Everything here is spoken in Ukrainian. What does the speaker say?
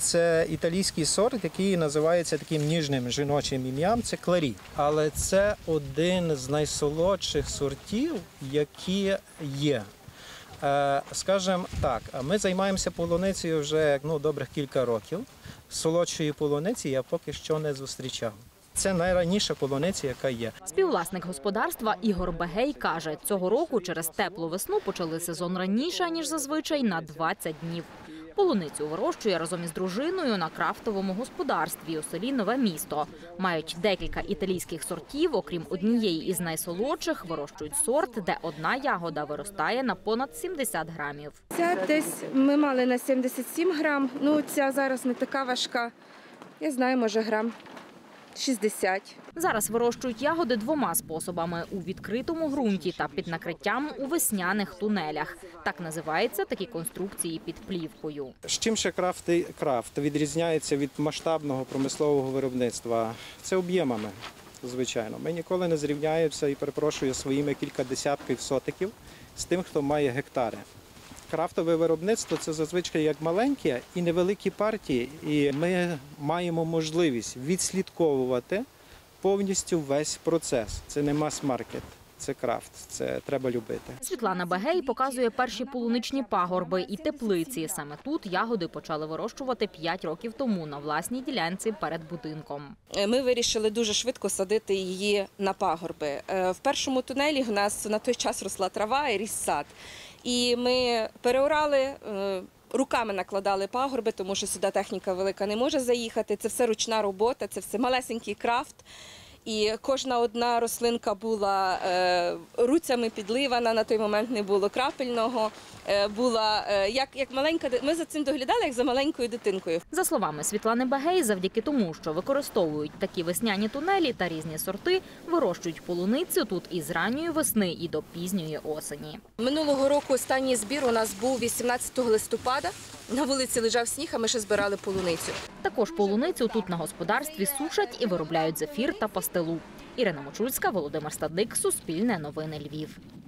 це італійський сорт, який називається таким ніжним жіночим ім'ям – це Кларі. Але це один з найсолодших сортів, які є. Скажімо так, ми займаємося полуницею вже добрих кілька років. Солодшої полуниці я поки що не зустрічав. Це найраніша полуниця, яка є. Співвласник господарства Ігор Бегей каже, цього року через теплу весну почали сезон раніше, ніж зазвичай, на 20 днів. Полуницю вирощує разом із дружиною на крафтовому господарстві у селі Нове Місто. Мають декілька італійських сортів, окрім однієї із найсолодших, вирощують сорт, де одна ягода виростає на понад 70 грамів. Ця десь ми мали на 77 грам, ця зараз не така важка, я знаю, може грам 60. Зараз вирощують ягоди двома способами – у відкритому ґрунті та під накриттям у весняних тунелях. Так називаються такі конструкції під плівкою. З чим ще крафт відрізняється від масштабного промислового виробництва? Це об'ємами, звичайно. Ми ніколи не зрівняємося і, перепрошую, своїми кілька десятків сотиків з тим, хто має гектари. Крафтове виробництво – це зазвичай як маленькі і невеликі партії, і ми маємо можливість відслідковувати повністю весь процес. Це не мас-маркет, це крафт, це треба любити. Світлана Бегей показує перші полуничні пагорби і теплиці. Саме тут ягоди почали вирощувати 5 років тому на власній ділянці перед будинком. Ми вирішили дуже швидко садити її на пагорби. В першому тунелі у нас на той час росла трава і ріс сад. І ми переорали, руками накладали пагорби, тому що сюди техніка велика не може заїхати. Це все ручна робота, це все малесенький крафт. І кожна одна рослинка була руцями підливана, на той момент не було крапельного. Була як маленька, ми за цим доглядали, як за маленькою дитинкою. За словами Світлани Бегей, завдяки тому, що використовують такі весняні тунелі та різні сорти, вирощують полуницю тут із ранньої весни і до пізньої осені. Минулого року останній збір у нас був 18 листопада. На вулиці лежав сніг, а ми ще збирали полуницю. Також полуницю тут на господарстві сушать і виробляють зефір та пастилу. Ірина Мочульська, Володимир Стадник, Суспільне новини Львів.